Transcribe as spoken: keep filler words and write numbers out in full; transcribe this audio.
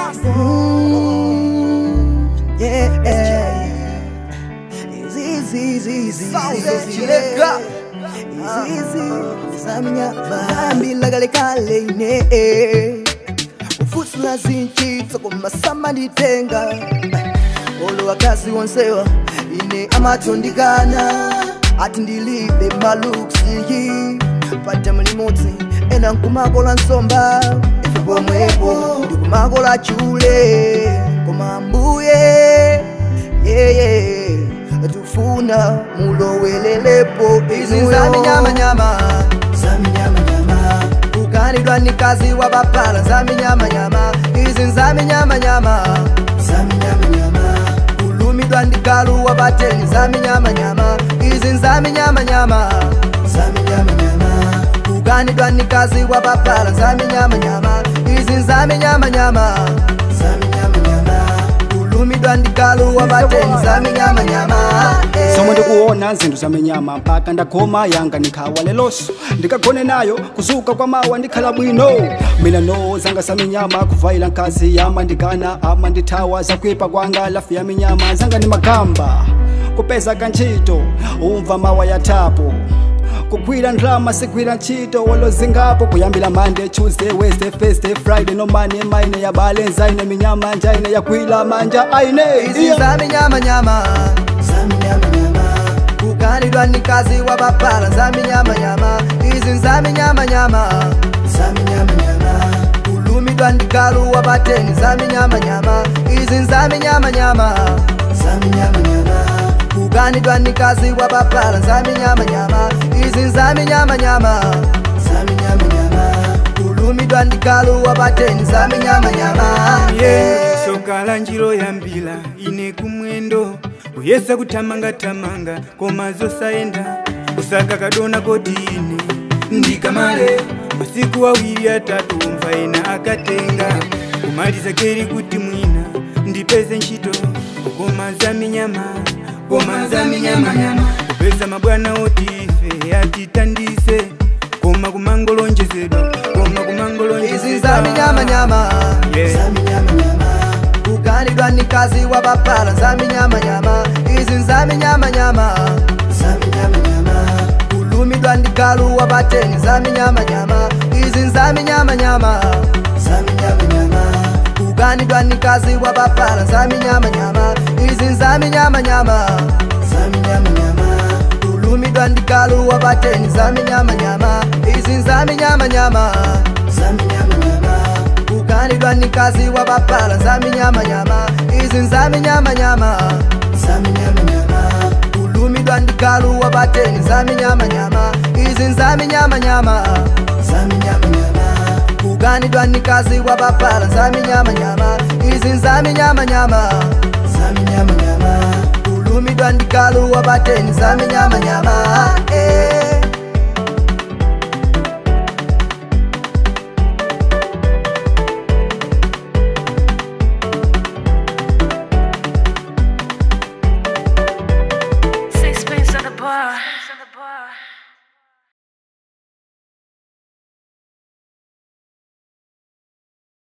Mm, yeah, yeah. Easy, easy, easy, easy. Easy, easy. Samnya bambila gale kale ine. Ufusula zinchitso kuma samani tenga. Olo wakasi wonsewa ine amatondikana. Ati ndilibe maluksi pata mlimotsi ena nkumakola nsomba ife pomwepo ndikumakola chule koma mbuye yeye tufuna mulowelelepo izi zami nyama nyama zami nyama nyama ukanidwa ni kazi wa bapala zami nyama nyama izi zami nyama nyama zami nyama nyama ulumidwa ndikalu wa bateni zami nyama nyama izi nzami nyama nyama zami nyama nyama ukanidwa ni kazi wa bapala zami nyama nyama izi nzami nyama nyama zami nyama nyama ulumidwa ndikalu wa bateni zami nyama nyama Somo ndikuona nzindu zami nyama mpaka ndakoma yanga nikhawa leloso ndikagone nayo kuzuka kwa mawa ndikhala bwino mina no zanga zami nyama kuvaila nkazi yama ndikana ama ndithawa zakwipa kwanga lafi yami nyama zanga ni magamba kupeza kanchito umva mawa ya tapo kukwira ndrama sikwira nchito walo zingapo kuyambila Monday, Tuesday, Wednesday, Thursday, Friday no money mine ya balenza ine minyama njaine ya kwila manja aine izi zami nyama nyama zami nyama nyama ukanidwa ni kazi wa bapala zami nyama nyama izi nzami nyama nyama zami nyama nyama ulumidwa ndikalu wa bateni zami nyama nyama izi nzami nyama nyama zami nyama nyama ukanidwa ni kazi wa bapala zami nyama nyama izi nzami nyama nyama zami nyama nyama ulumidwa ndikalu wa bateni zami nyama nyama yeah. Sokala njiro ya mbila ine kumwendo uyesa kutamanga tamanga komazo saenda usaka kadona koti ine ndikamale masiku wawili atatu mva ina akatenga kumaliza keri kuti mwina ndipeze nchito komaza minyama komaza minyama nyama kupeza mabwana otife atitandise koma kumangolonjezedwa koma kumangolonjezedwa izi zami nyama nyama yeah. Zami nyama nyama ukanidwa ni kazi wa bapala zami nyama nyama izi zami nyama nyama zami nyama nyama ulumidwa ndikalu wa bateni zami nyama nyama izi zami nyama nyama zami nyama nyama ukanidwa ni kazi wa bapala zami nyama nyama izi zami nyama nyama zami nyama nyama ulumidwa ndikalu wa bateni zami nyama nyama izi zami nyama nyama zami nyama nyama ukanidwa ni kazi wa bapala zami nyama nyama izi nzami nyama nyama zami nyama nyama ulumidwa ndikalu wa bateni zami nyama nyama izi nzami nyama nyama zami nyama nyama ukanidwa ni kazi wa bapala zami nyama nyama izi nzami nyama nyama zami nyama nyama ulumidwa ndikalu wa bateni zami nyama nyama eh.